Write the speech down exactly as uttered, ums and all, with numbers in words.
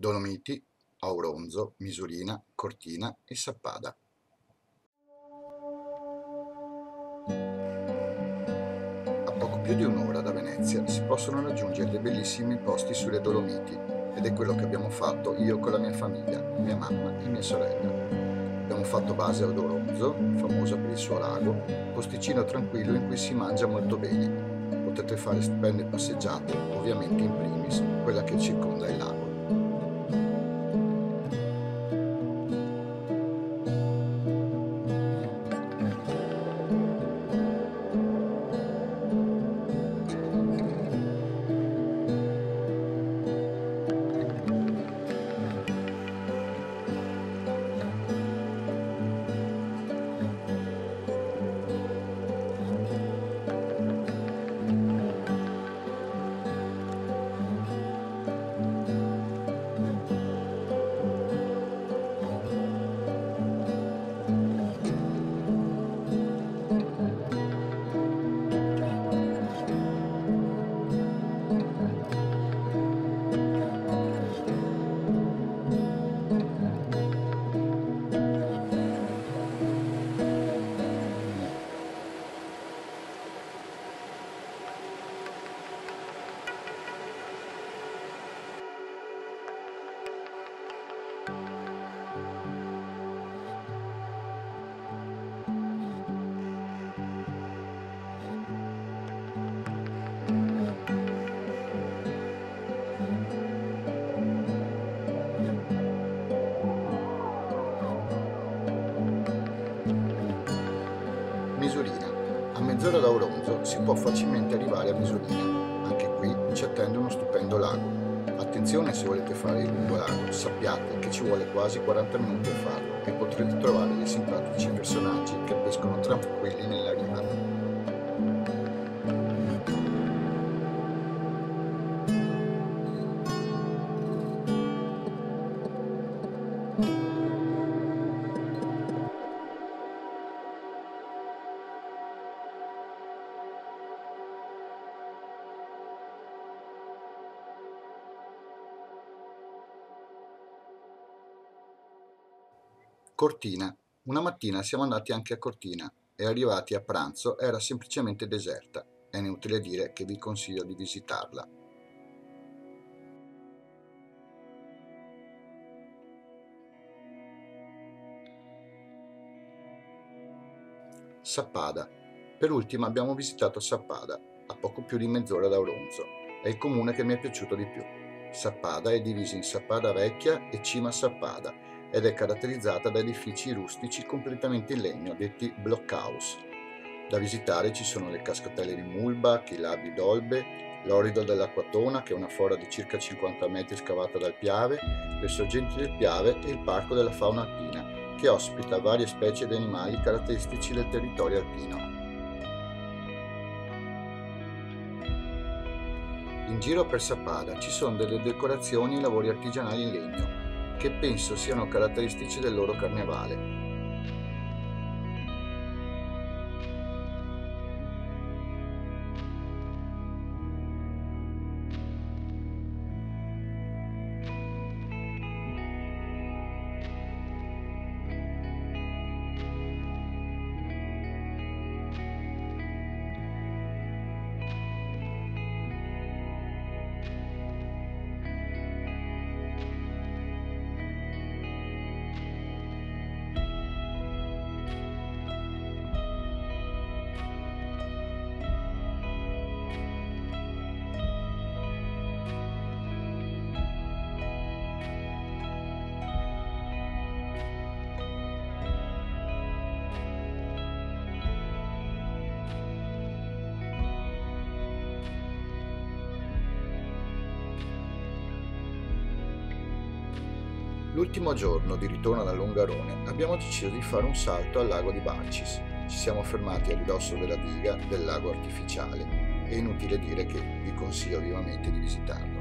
Dolomiti, Auronzo, Misurina, Cortina e Sappada. A poco più di un'ora da Venezia si possono raggiungere dei bellissimi posti sulle Dolomiti ed è quello che abbiamo fatto io con la mia famiglia, mia mamma e mia sorella. Abbiamo fatto base ad Auronzo, famosa per il suo lago, posticino tranquillo in cui si mangia molto bene. Potete fare stupende passeggiate, ovviamente in primis quella che circonda il lago. Misurina. A mezz'ora da Auronzo si può facilmente arrivare a Misurina. Anche qui ci attende uno stupendo lago. Attenzione se volete fare il lungo lago, sappiate che ci vuole quasi quaranta minuti a farlo e potrete trovare dei simpatici personaggi che pescano tranquilli nella riva. Cortina. Una mattina siamo andati anche a Cortina e arrivati a pranzo era semplicemente deserta. È inutile dire che vi consiglio di visitarla. Sappada. Per ultimo abbiamo visitato Sappada, a poco più di mezz'ora da Auronzo. È il comune che mi è piaciuto di più. Sappada è divisa in Sappada Vecchia e Cima Sappada ed è caratterizzata da edifici rustici completamente in legno, detti blockhouse. Da visitare ci sono le cascatelle di Mulbach, i laghi d'Olbe, l'Orido dell'Acquatona, che è una fora di circa cinquanta metri scavata dal Piave, le sorgenti del Piave e il Parco della Fauna Alpina, che ospita varie specie di animali caratteristici del territorio alpino. In giro per Sappada ci sono delle decorazioni e lavori artigianali in legno, che penso siano caratteristici del loro carnevale. L'ultimo giorno di ritorno da Longarone abbiamo deciso di fare un salto al lago di Barcis. Ci siamo fermati a ridosso della diga del lago artificiale. È inutile dire che vi consiglio vivamente di visitarlo.